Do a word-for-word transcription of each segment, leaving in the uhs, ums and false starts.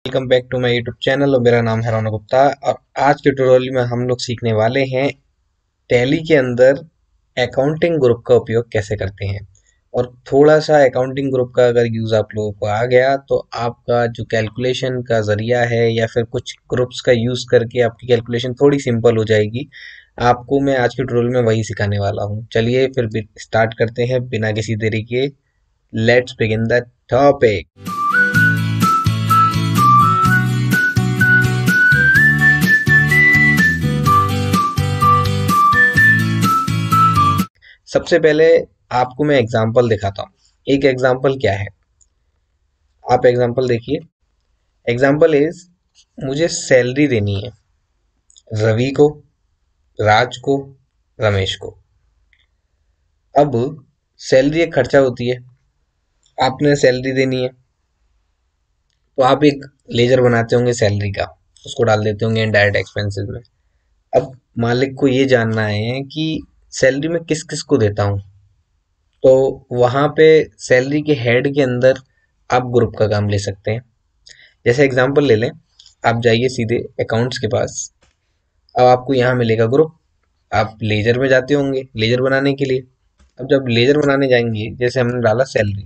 Welcome back to my YouTube channel और मेरा नाम है रौनक गुप्ता। और आज के ट्यूटोरियल में हम लोग सीखने वाले हैं टैली के अंदर अकाउंटिंग ग्रुप का उपयोग कैसे करते हैं। और थोड़ा सा अकाउंटिंग ग्रुप का अगर यूज़ आप लोगों को आ गया तो आपका जो कैलकुलेशन का ज़रिया है या फिर कुछ ग्रुप्स का यूज़ करके आपकी कैलकुलेशन थोड़ी सिंपल हो जाएगी। आपको मैं आज के ट्यूटोरियल में वही सिखाने वाला हूँ। चलिए फिर स्टार्ट करते हैं बिना किसी देरी के। Let's begin the topic. सबसे पहले आपको मैं एग्जांपल दिखाता हूँ। एक एग्जांपल क्या है, आप एग्जांपल देखिए। एग्जांपल इज, मुझे सैलरी देनी है रवि को, राज को, रमेश को। अब सैलरी एक खर्चा होती है, आपने सैलरी देनी है तो आप एक लेजर बनाते होंगे सैलरी का, उसको डाल देते होंगे इनडायरेक्ट एक्सपेंसेस में। अब मालिक को ये जानना है कि सैलरी में किस किस को देता हूँ, तो वहाँ पे सैलरी के हेड के अंदर आप ग्रुप का काम ले सकते हैं। जैसे एग्जांपल ले लें, आप जाइए सीधे अकाउंट्स के पास। अब आपको यहाँ मिलेगा ग्रुप, आप लेजर में जाते होंगे लेजर बनाने के लिए। अब जब लेजर बनाने जाएंगे, जैसे हमने डाला सैलरी,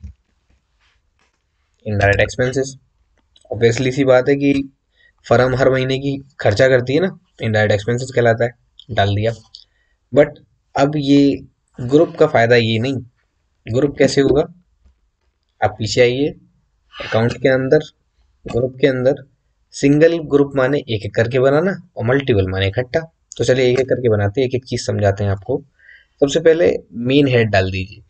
इनडायरेक्ट एक्सपेंसेस, ऑब्वियसली सी बात है कि फर्म हर महीने की खर्चा करती है ना, इनडायरेक्ट एक्सपेंसेस कहलाता है, डाल दिया। बट अब ये ग्रुप का फायदा ये नहीं। ग्रुप कैसे होगा, आप पीछे आइए अकाउंट के अंदर, ग्रुप के अंदर सिंगल ग्रुप माने एक एक करके बनाना और मल्टीपल माने इकट्ठा। तो चलिए एक एक करके बनाते हैं, एक एक चीज समझाते हैं आपको। सबसे पहले मेन हेड डाल दीजिए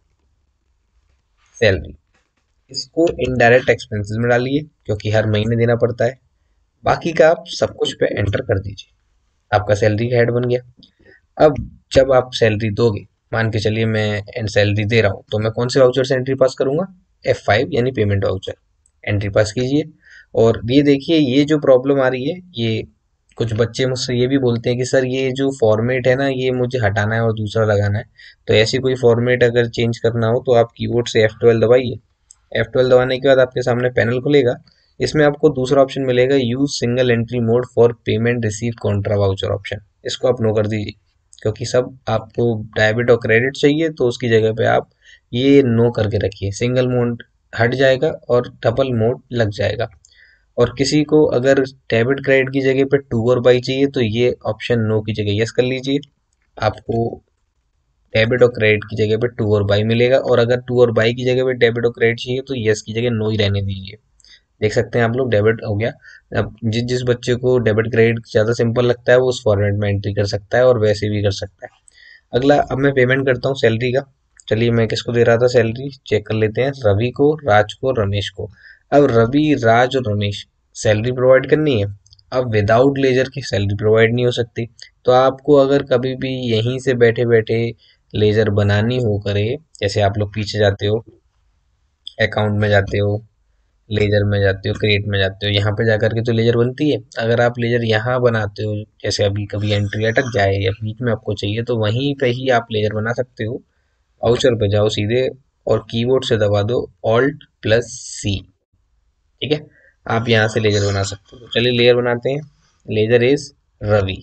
सैलरी, इसको इनडायरेक्ट एक्सपेंसेस में डालिए क्योंकि हर महीने देना पड़ता है। बाकी का आप सब कुछ पे एंटर कर दीजिए, आपका सैलरी का हेड बन गया। अब जब आप सैलरी दोगे, मान के चलिए मैं एंड सैलरी दे रहा हूँ, तो मैं कौन से वाउचर से एंट्री पास करूंगा, एफ फाइव यानी पेमेंट वाउचर, एंट्री पास कीजिए। और ये देखिए, ये जो प्रॉब्लम आ रही है, ये कुछ बच्चे मुझसे ये भी बोलते हैं कि सर ये जो फॉर्मेट है ना, ये मुझे हटाना है और दूसरा लगाना है। तो ऐसी कोई फॉर्मेट अगर चेंज करना हो तो आप कीबोर्ड से एफ ट्वेल्व दबाइए। एफ ट्वेल्व दबाने के बाद आपके सामने पैनल खुलेगा, इसमें आपको दूसरा ऑप्शन मिलेगा, use single entry mode for payment receive contra voucher option. इसको आप नो कर दीजिए क्योंकि सब आपको डेबिट और क्रेडिट चाहिए, तो उसकी जगह पे आप ये नो करके रखिए। सिंगल मोड हट जाएगा और डबल मोड लग जाएगा। और किसी को अगर डेबिट क्रेडिट की जगह पे टू और बाई चाहिए तो ये ऑप्शन नो की जगह यस कर लीजिए, आपको डेबिट और क्रेडिट की जगह पे टू और बाई मिलेगा। और अगर टू और बाई की जगह पे डेबिट और क्रेडिट चाहिए तो यस की जगह नो ही रहने दीजिए। देख सकते हैं आप लोग, डेबिट हो गया। अब जिस जिस बच्चे को डेबिट क्रेडिट ज़्यादा सिंपल लगता है वो उस फॉर्मेट में एंट्री कर सकता है और वैसे भी कर सकता है। अगला, अब मैं पेमेंट करता हूँ सैलरी का। चलिए मैं किसको दे रहा था सैलरी, चेक कर लेते हैं, रवि को, राज को, रमेश को। अब रवि, राज और रमेश सैलरी प्रोवाइड करनी है। अब विदाउट लेजर की सैलरी प्रोवाइड नहीं हो सकती। तो आपको अगर कभी भी यहीं से बैठे बैठे लेजर बनानी हो करे, जैसे आप लोग पीछे जाते हो, अकाउंट में जाते हो, लेजर में जाते हो, क्रिएट में जाते हो, यहाँ पे जाकर के तो लेजर बनती है। अगर आप लेजर यहाँ बनाते हो, जैसे अभी कभी एंट्री अटक जाए या बीच में आपको चाहिए, तो वहीं पे ही आप लेजर बना सकते हो। वाउचर पे जाओ सीधे और कीबोर्ड से दबा दो ऑल्ट प्लस सी। ठीक है, आप यहाँ से लेजर बना सकते हो। चलिए लेजर बनाते हैं। Laser is Ravi.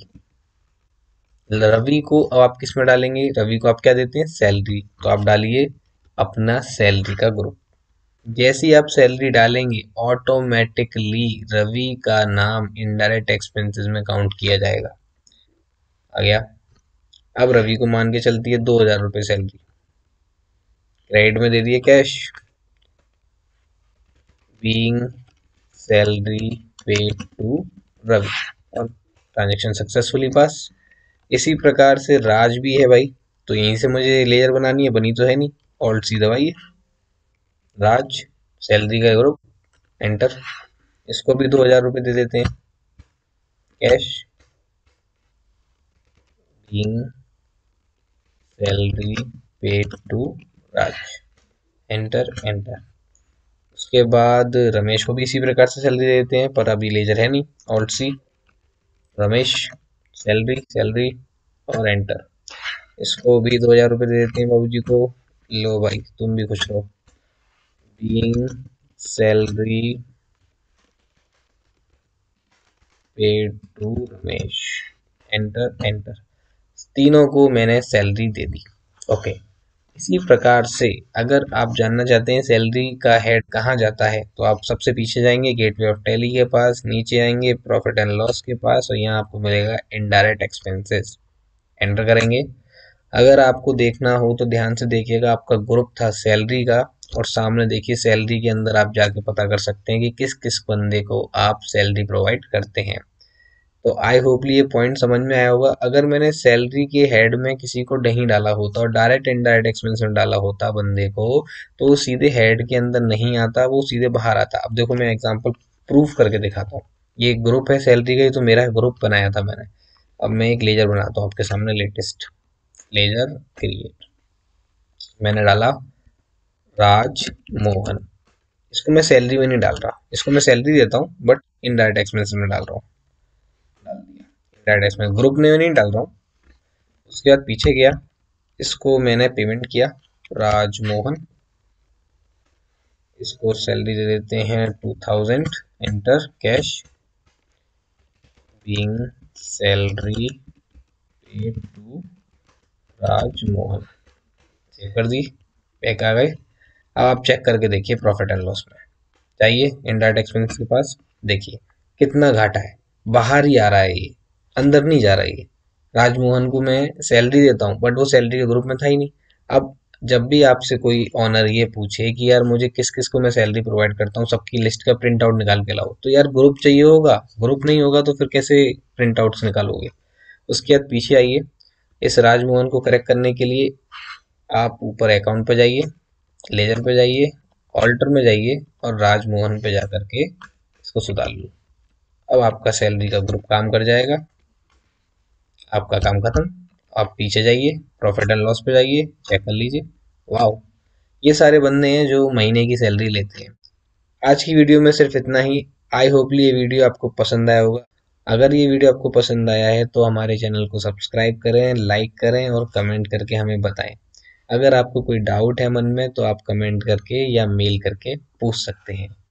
रवि को अब आप किस में डालेंगे, रवि को आप क्या देते हैं, सैलरी, तो आप डालिए अपना सैलरी का ग्रुप। जैसे ही आप सैलरी डालेंगे ऑटोमेटिकली रवि का नाम इनडायरेक्ट एक्सपेंसेस में काउंट किया जाएगा। आ गया। अब रवि को मान के चलती है दो हजार रुपये सैलरी, क्रेडिट में दे दिए cash, being salary paid to Ravi, और ट्रांजेक्शन सक्सेसफुली पास। इसी प्रकार से राज भी है भाई, तो यहीं से मुझे लेयर बनानी है, बनी तो है नहीं, ऑल्ट सी दबाइए, राज सैलरी का ग्रुप, एंटर। इसको भी दो हजार रुपये दे देते हैं cash, being salary paid to Raj, enter enter. उसके बाद रमेश को भी इसी प्रकार से सैलरी देते हैं, पर अभी लेजर है नहीं, alt C, Ramesh salary salary और एंटर। इसको भी दो हजार रुपये दे देते हैं बाबूजी को, लो भाई तुम भी खुश रहो, being salary paid to Ramesh, enter enter, तीनों को मैंने सैलरी दे दी। ओके, इसी प्रकार से अगर आप जानना चाहते हैं सैलरी का हेड कहाँ जाता है, तो आप सबसे पीछे जाएंगे गेटवे ऑफ टैली के पास, नीचे आएंगे प्रॉफिट एंड लॉस के पास और यहाँ आपको मिलेगा इनडायरेक्ट एक्सपेंसेस, एंटर करेंगे। अगर आपको देखना हो तो ध्यान से देखिएगा, आपका ग्रुप था सैलरी का और सामने देखिए सैलरी के अंदर आप जाके पता कर सकते हैं कि किस किस बंदे को आप सैलरी प्रोवाइड करते हैं। तो आई होपली ये पॉइंट समझ में आया होगा। अगर मैंने सैलरी के हेड में किसी को नहीं डाला होता और डायरेक्ट इनडायरेक्ट एक्सपेंस में डाला होता बंदे को, तो वो सीधे हेड के अंदर नहीं आता, वो सीधे बाहर आता। अब देखो मैं एग्जांपल प्रूफ करके दिखाता हूँ। ये ग्रुप है सैलरी का, ये तो मेरा ग्रुप बनाया था मैंने। अब मैं एक लेजर बनाता हूँ आपके सामने, लेटेस्ट लेजर क्रिएट, मैंने डाला राज मोहन। इसको मैं सैलरी में नहीं डाल रहा, इसको मैं सैलरी देता हूँ बट इनडायरेक्ट एक्सपेंस में डाल रहा हूँ, डाल दिया इनडायरेक्ट एक्सपेंस, ग्रुप में नहीं डाल रहा हूँ। उसके बाद पीछे गया, इसको मैंने पेमेंट किया राजमोहन, इसको सैलरी दे देते हैं two thousand, enter cash being salary paid to Rajmohan, save कर दी, पैक आ गए। अब आप चेक करके देखिए प्रॉफिट एंड लॉस में जाइए, इनडायरेक्ट एक्सपेंस के पास देखिए कितना घाटा है, बाहर ही आ रहा है ये, अंदर नहीं जा रहा है ये। राजमोहन को मैं सैलरी देता हूँ बट वो सैलरी के ग्रुप में था ही नहीं। अब जब भी आपसे कोई ऑनर ये पूछे कि यार मुझे किस किस को मैं सैलरी प्रोवाइड करता हूँ, सबकी लिस्ट का प्रिंट आउट निकाल के लाओ, तो यार ग्रुप चाहिए होगा, ग्रुप नहीं होगा तो फिर कैसे प्रिंट आउट्स निकालोगे। उसके बाद पीछे आइए, इस राजमोहन को करेक्ट करने के लिए आप ऊपर अकाउंट पे जाइए, लेजर पे जाइए, ऑल्टर में जाइए और राजमोहन पे जा करके इसको सुधार लो। अब आपका सैलरी का ग्रुप काम कर जाएगा, आपका काम खत्म। आप पीछे जाइए, प्रॉफिट एंड लॉस पे जाइए, चेक कर लीजिए, वाह, ये सारे बंदे हैं जो महीने की सैलरी लेते हैं। आज की वीडियो में सिर्फ इतना ही। आई होपली ये वीडियो आपको पसंद आया होगा। अगर ये वीडियो आपको पसंद आया है तो हमारे चैनल को सब्सक्राइब करें, लाइक करें और कमेंट करके हमें बताएं। अगर आपको कोई डाउट है मन में तो आप कमेंट करके या मेल करके पूछ सकते हैं।